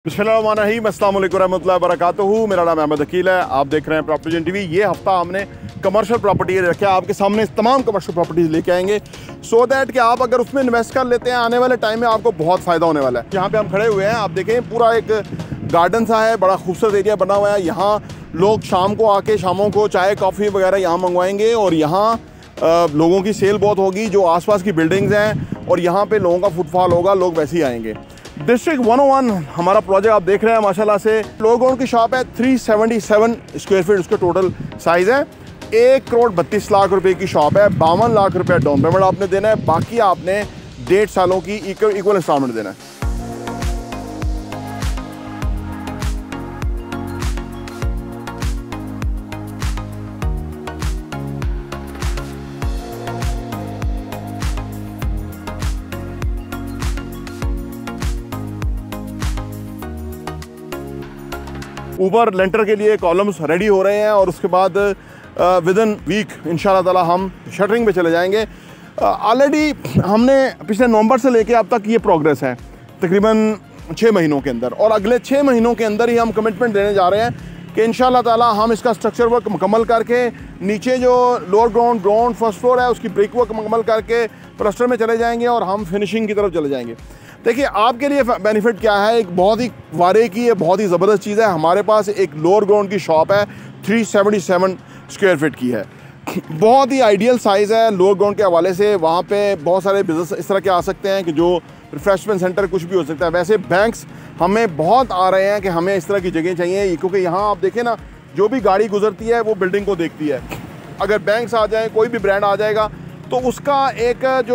बिस्मिल्लाहिर्रहमानिर्रहीम, अस्सलाम वालेकुम रहमतुल्लाहि व बरकातुहू। मेरा नाम अहमद अकील है। आप देख रहे हैं प्रॉपर्टी टीवी। ये हफ्ता हमने कमर्शियल प्रॉपर्टी रखे, आपके सामने तमाम कमर्शियल प्रॉपर्टीज लेके आएंगे सो दैट कि आप अगर उसमें इन्वेस्ट कर लेते हैं आने वाले टाइम में आपको बहुत फ़ायदा होने वाला है। यहाँ पे हम खड़े हुए हैं, आप देखें पूरा एक गार्डन सा है, बड़ा खूबसूरत एरिया बना हुआ है। यहाँ लोग शाम को आके शामों को चाय कॉफ़ी वगैरह यहाँ मंगवाएंगे और यहाँ लोगों की सेल बहुत होगी। जो आसपास की बिल्डिंग्स हैं और यहाँ पे लोगों का फुटफॉल होगा, लोग वैसे ही आएंगे। डिस्ट्रिक्ट 101 हमारा प्रोजेक्ट आप देख रहे हैं माशाल्लाह से। लोगों की शॉप है, 377 स्क्वायर फीट उसका टोटल साइज़ है। 1,32,00,000 रुपए की शॉप है। 52 लाख रुपए डाउन पेमेंट आपने देना है, बाकी आपने 1.5 सालों की इक्वल इंस्टॉलमेंट देना है। ऊपर लेंटर के लिए कॉलम्स रेडी हो रहे हैं और उसके बाद विद इन वीक इंशाल्लाह ताला हम शटरिंग पे चले जाएंगे। ऑलरेडी हमने पिछले नवंबर से लेके अब तक ये प्रोग्रेस है तकरीबन 6 महीनों के अंदर, और अगले 6 महीनों के अंदर ही हम कमिटमेंट देने जा रहे हैं कि इंशाल्लाह ताला हम इसका स्ट्रक्चर वर्क मुकम्मल करके नीचे जो लोअर ग्राउंड फर्स्ट फ्लोर है उसकी ब्रिक वर्क मुकम्मल करके प्लास्टर में चले जाएंगे और हम फिनिशिंग की तरफ चले जाएंगे। देखिए आपके लिए बेनिफिट क्या है, एक बहुत ही वारे की ये बहुत ही ज़बरदस्त चीज़ है। हमारे पास एक लोअर ग्राउंड की शॉप है, 377 स्क्वायर फीट की है। बहुत ही आइडियल साइज़ है लोअर ग्राउंड के हवाले से। वहाँ पे बहुत सारे बिजनेस इस तरह के आ सकते हैं कि जो रिफ्रेशमेंट सेंटर कुछ भी हो सकता है। वैसे बैंक्स हमें बहुत आ रहे हैं कि हमें इस तरह की जगह चाहिए, क्योंकि यहाँ आप देखें ना, जो भी गाड़ी गुजरती है वो बिल्डिंग को देखती है। अगर बैंक्स आ जाए, कोई भी ब्रांड आ जाएगा तो उसका एक जो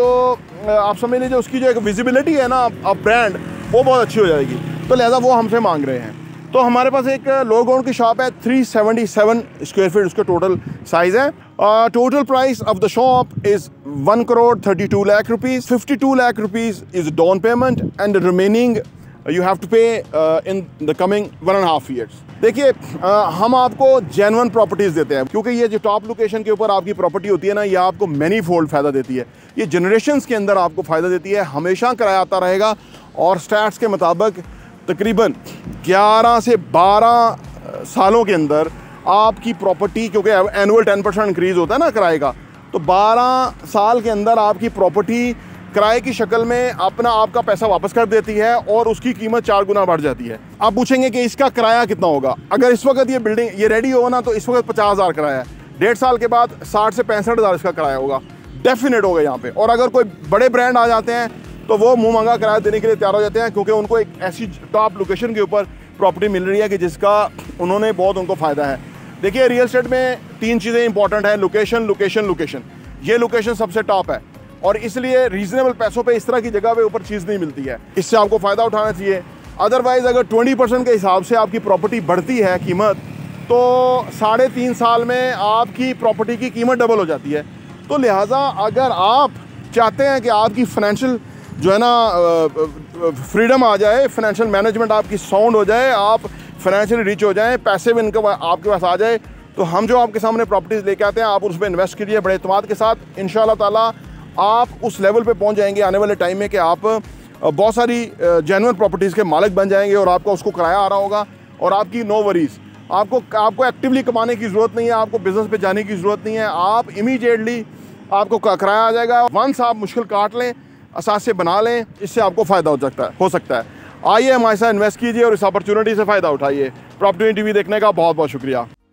आप समझ लीजिए उसकी जो एक विजिबिलिटी है ना अब ब्रांड, वो बहुत अच्छी हो जाएगी। तो लिहाजा वो हमसे मांग रहे हैं। तो हमारे पास एक लोअर ग्राउंड की शॉप है, 377 स्क्वायर फीट उसका टोटल साइज़ है। Total price of the shop is 1,32,00,000 rupees. 52 lakh rupees is down payment and remaining you have to pay in the coming 1.5 years. देखिए हम आपको जेन्युइन प्रॉपर्टीज़ देते हैं, क्योंकि ये जो टॉप लोकेशन के ऊपर आपकी प्रॉपर्टी होती है ना, ये आपको मैनी फोल्ड फ़ायदा देती है। ये जनरेशन्स के अंदर आपको फ़ायदा देती है, हमेशा किराया आता रहेगा। और स्टैट्स के मुताबिक तकरीबन 11 से 12 सालों के अंदर आपकी प्रॉपर्टी, क्योंकि एनुअल 10% इंक्रीज़ होता है ना किराए का, तो 12 साल के अंदर आपकी प्रॉपर्टी किराए की शक्ल में अपना आपका पैसा वापस कर देती है और उसकी कीमत 4 गुना बढ़ जाती है। आप पूछेंगे कि इसका किराया कितना होगा। अगर इस वक्त ये बिल्डिंग ये रेडी हो ना, तो इस वक्त 50,000 किराया है। 1.5 साल के बाद 60 से 65,000 इसका किराया होगा, डेफिनेट होगा यहाँ पे। और अगर कोई बड़े ब्रांड आ जाते हैं तो वो मुँह मांगा किराया देने के लिए तैयार हो जाते हैं, क्योंकि उनको एक ऐसी टॉप लोकेशन के ऊपर प्रॉपर्टी मिल रही है कि जिसका उन्होंने बहुत उनको फ़ायदा है। देखिए रियल एस्टेट में 3 चीज़ें इंपॉर्टेंट हैं, लोकेशन लोकेशन लोकेशन। ये लोकेशन सबसे टॉप है और इसलिए रीजनेबल पैसों पे इस तरह की जगह पे ऊपर चीज़ नहीं मिलती है। इससे आपको फ़ायदा उठाना चाहिए। अदरवाइज़ अगर 20% के हिसाब से आपकी प्रॉपर्टी बढ़ती है कीमत, तो 3.5 साल में आपकी प्रॉपर्टी की कीमत डबल हो जाती है। तो लिहाजा अगर आप चाहते हैं कि आपकी फाइनेंशियल जो है ना फ्रीडम आ जाए, फाइनेंशियल मैनेजमेंट आपकी साउंड हो जाए, आप फाइनेंशियली रिच हो जाएँ, पैसिव इनकम आपके पास आ जाए, तो हम जो आपके सामने प्रॉपर्टीज़ लेके आते हैं आप उस पर इन्वेस्ट कीजिए बड़े एतमाद के साथ। इंशाल्लाह ताला आप उस लेवल पे पहुंच जाएंगे आने वाले टाइम में कि आप बहुत सारी जेन्युइन प्रॉपर्टीज़ के मालिक बन जाएंगे और आपका उसको किराया आ रहा होगा और आपकी नो वरीज। आपको एक्टिवली कमाने की ज़रूरत नहीं है, आपको बिज़नेस पे जाने की ज़रूरत नहीं है। आप इमीडिएटली आपको किराया आ जाएगा। वंस आप मुश्किल काट लें, असासे बना लें, इससे आपको फ़ायदा हो सकता है। आइए हमारे साथ इन्वेस्ट कीजिए और इस अपॉर्चुनिटी से फ़ायदा उठाइए। प्रॉपर्टी टीवी देखने का बहुत बहुत शुक्रिया।